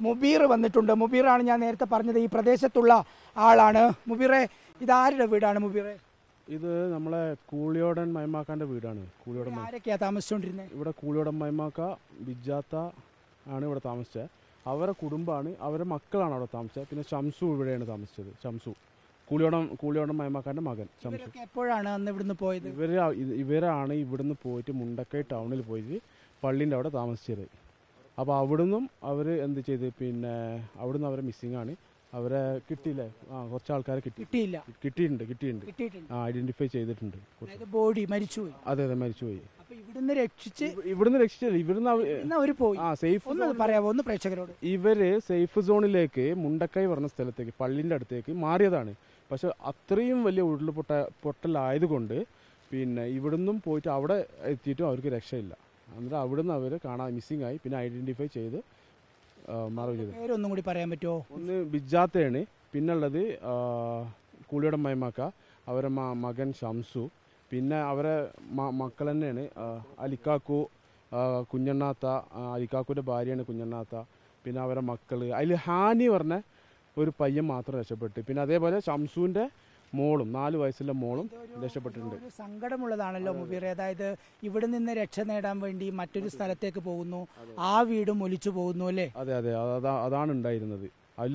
മുബീർ വന്നിട്ടുണ്ട്. മുബീറാണ് ഞാൻ നേരത്തെ പറഞ്ഞത്, ഈ പ്രദേശത്തുള്ള ആളാണ്. മുബീറെ, ഇതാരുടെ വീടാണ് മുബീറെ? ഇത് നമ്മളെ കൂളിയോടൻ മൈമാക്കാന്റെ വീടാണ്. കൂളിയോടൻ ആരൊക്കെയാ താമസിച്ചുകൊണ്ടിരുന്നത് ഇവിടെ? കൂളിയോടൻ മൈമാക്ക, ബിജാത്ത ആണ് ഇവിടെ താമസിച്ചത്. അവരെ കുടുംബമാണ്, അവരെ മക്കളാണ് അവിടെ താമസിച്ചത്. പിന്നെ ഷംസു ഇവിടെയാണ് താമസിച്ചത്. ഷംസു കൂളിയോടൻ മൈമാക്കാന്റെ മകൻ ഷംസു. എപ്പോഴാണ് അന്ന് ഇവിടുന്ന് പോയത്? ഇവരാണ് ഇവിടുന്ന് പോയിട്ട് മുണ്ടക്കൈ ടൗണിൽ പോയിട്ട് പള്ളീൻ്റെ അവിടെ താമസിച്ചത്. അപ്പോൾ അവിടുന്നും അവർ എന്ത് ചെയ്ത്, പിന്നെ അവിടുന്ന് അവരെ മിസ്സിംഗ് ആണ്. അവരെ കിട്ടിയില്ലേ? കുറച്ച് ആൾക്കാരെ കിട്ടിയിട്ടുണ്ട്. ഐഡന്റിഫൈ ചെയ്തിട്ടുണ്ട്. ബോഡി മരിച്ചുപോയി. അതെ, മരിച്ചുപോയി. ഇവിടുന്ന് രക്ഷിച്ചില്ല. ഇവിടുന്ന് പോയി. പറയാമോ ഒന്ന് പ്രേക്ഷകരോട്? ഇവര് സേഫ് സോണിലേക്ക്, മുണ്ടക്കൈ പറഞ്ഞ സ്ഥലത്തേക്ക്, പള്ളിന്റെ അടുത്തേക്ക് മാറിയതാണ്. പക്ഷെ അത്രയും വലിയ പൊട്ടലായതുകൊണ്ട് പിന്നെ ഇവിടുന്നും പോയിട്ട് അവിടെ എത്തിയിട്ടും അവർക്ക് രക്ഷയില്ല. എന്നിട്ട് അവിടുന്ന് അവർ മിസ്സിംഗ് ആയി. പിന്നെ ഐഡന്റിഫൈ ചെയ്ത് പേരൊന്നും കൂടി പറയാൻ പറ്റുമോ? ഒന്ന് ബിജാത്തയാണ്, പിന്നുള്ളത് കൂളിയോടൻ മൈമാക്ക, അവരെ മകൻ ഷംസു, പിന്നെ അവരെ മക്കൾ തന്നെയാണ് അലിക്കാക്കു, കുഞ്ഞണ്ണാത്ത, അലിക്കാക്കുവിൻ്റെ ഭാര്യയാണ് കുഞ്ഞണ്ണാത്ത. പിന്നെ അവരെ മക്കള്, അതിൽ ഹാനി പറഞ്ഞ ഒരു പയ്യൻ മാത്രം രക്ഷപ്പെട്ടു. പിന്നെ അതേപോലെ ഷംസുവിൻ്റെ മോളും 4 വയസ്സുള്ള മോളും രക്ഷപ്പെട്ടിട്ടുണ്ട്. സങ്കടമുള്ളതാണല്ലോ മുബീർ. അതായത് ഇവിടെ നിന്ന് രക്ഷ നേടാൻ വേണ്ടി മറ്റൊരു സ്ഥലത്തേക്ക് പോകുന്നു, ആ വീടും ഒലിച്ചു പോകുന്നു അല്ലേ? അതെ, അതാണ് ഉണ്ടായിരുന്നത്.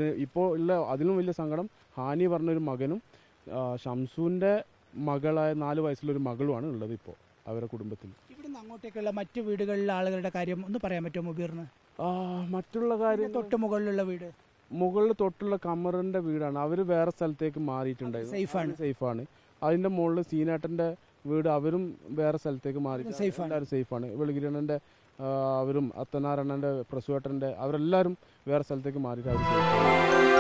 അതിലും വലിയ സങ്കടം ഹാനി പറഞ്ഞൊരു മകനും ഷംസുവിൻ്റെ മകളായ 4 വയസ്സുള്ളൊരു മകളുമാണ് ഉള്ളത് ഇപ്പോൾ അവരുടെ കുടുംബത്തിൽ. ഇവിടുന്ന് അങ്ങോട്ടേക്കുള്ള മറ്റു വീടുകളിലെ ആളുകളുടെ കാര്യം ഒന്ന് പറയാൻ പറ്റുമോ മുബീറിന്? മറ്റുള്ള കാര്യം, തൊട്ട് മുകളിലുള്ള വീട്, മുകളിൽ തൊട്ടുള്ള കമറിന്റെ വീടാണ്. അവർ വേറെ സ്ഥലത്തേക്ക് മാറിയിട്ടുണ്ടായിരുന്നു. സേഫാണ്. അതിന്റെ മുകളിൽ സീനേട്ടന്റെ വീട്, അവരും വേറെ സ്ഥലത്തേക്ക് മാറി. എല്ലാവരും സേഫാണ്. വെളുകിരണന്റെ അവരും അത്തനാരണ്ണന്റെ പ്രസുവേട്ടന്റെ അവരെല്ലാവരും വേറെ സ്ഥലത്തേക്ക് മാറിയിട്ട് അവർ സേഫ്.